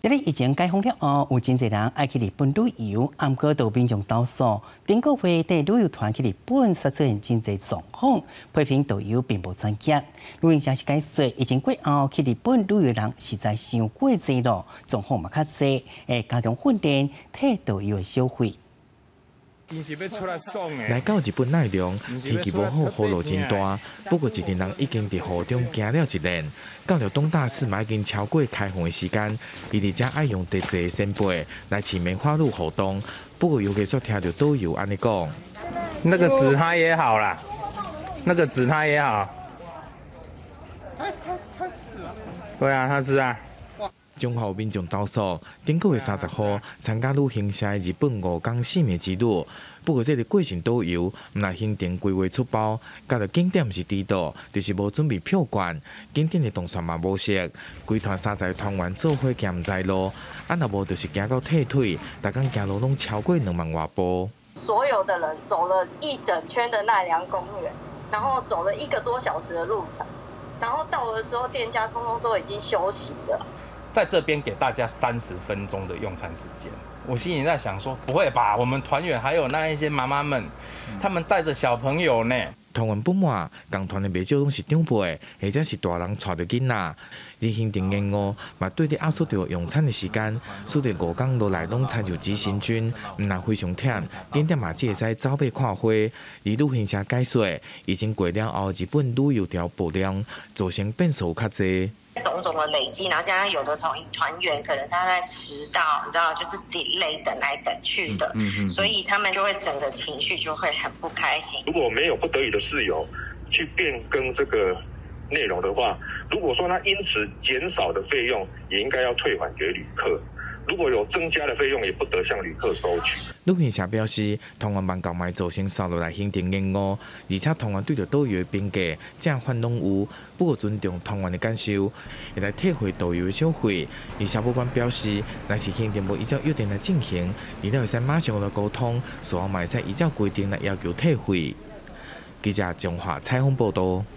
伫咧疫情解封了后，有真侪人爱去日本旅游，毋过都民众投诉，顶个月带旅游团去日本，却出现真侪状况，批评导游并无专业。旅行社是解说，疫情过后去日本旅游人实在伤过济咯，状况嘛较济，会加强训练，替导游的消费。 来到日本奈良，天气无好，雨落真大。不过一群人已经伫雨中行了一年。到了东大寺嘛，已经超过开放的时间，伊伫遮爱用特制扇贝来饲梅花鹿活动。不过有艺术听到导游安尼讲， 那个指他也好啦，那个指他也好。对啊，他吃啊。 中华有民众投诉，顶个月30号参加旅行社的日本5天4夜之旅，不过这个过程导游毋来行程规划出包，到了景点是迟到，就是无准备票券，景点的动线嘛无熟，规团30个团员做伙行毋知路，啊若无就是行到退腿，逐工行路拢超过2万外步。 所有的人走了一整圈的奈良公园，然后走了1个多小时的路程，然后到的时候店家通通都已经休息了。 在这边给大家30分钟的用餐时间，我心里在想说，不会吧？我们团员还有那一些妈妈们，他们带着小朋友呢。 团员不满，同团的袂少拢是长辈，或者是大人带着囡仔。而行程延误，嘛对伫压缩着用餐的时间，使得5天落来拢参像急行军，毋但非常忝，景点嘛只会使走马看花。而旅行社解说，疫情过了后，日本旅游条爆量，造成变数较侪。 种种的累积，然后加上有的团员可能他在迟到，你知道，就是 delay 等来等去的，所以他们就会整个情绪就会很不开心。 如果没有不得已的事由去变更这个内容的话，如果说他因此减少的费用，也应该要退还给旅客。 如果有增加的费用，也不得向旅客收取。 旅行社表示，团员万购买造成扫落来行程延误，而且团员对着导游的评价正反拢有。不过尊重团员的感受，会来退回导游的小费。而消保官表示，若是行程无依照约定来进行，除了会使马上来沟通，随后嘛会使依照规定来要求退费。记者中华采访报道。